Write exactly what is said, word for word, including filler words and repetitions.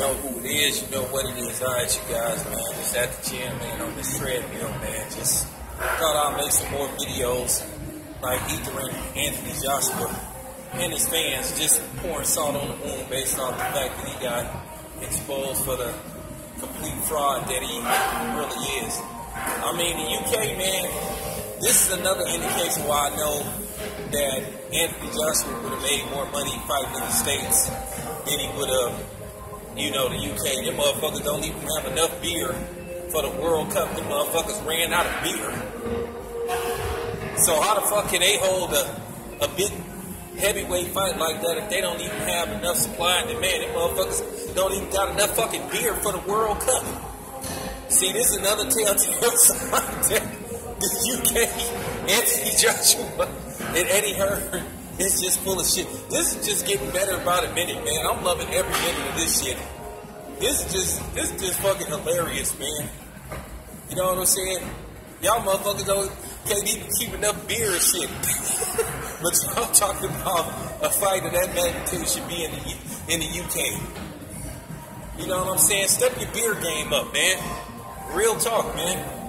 know who it is, you know what it is. Alright, you guys, man, just at the gym, man, on this treadmill, man. Just thought I'd make some more videos like Ether and Anthony Joshua and his fans just pouring salt on the wound based off the fact that he got exposed for the complete fraud that he really is. I mean, the U K, man, this is another indication why I know that Anthony Joshua would have made more money fighting in the States than he would have, you know, the U K. Them motherfuckers don't even have enough beer for the World Cup. Them motherfuckers ran out of beer. So how the fuck can they hold a, a big heavyweight fight like that if they don't even have enough supply and demand? Them motherfuckers don't even got enough fucking beer for the World Cup. See, this is another telltale sign that the U K, Anthony Joshua, and Eddie Hearn is just full of shit. This is just getting better by the minute, man. I'm loving every minute of this shit. This is just, this is just fucking hilarious, man. You know what I'm saying? Y'all motherfuckers don't, can't even keep enough beer and shit. But y'all talking about a fight of that magnitude should be in the, in the U K. You know what I'm saying? Step your beer game up, man. Real talk, man.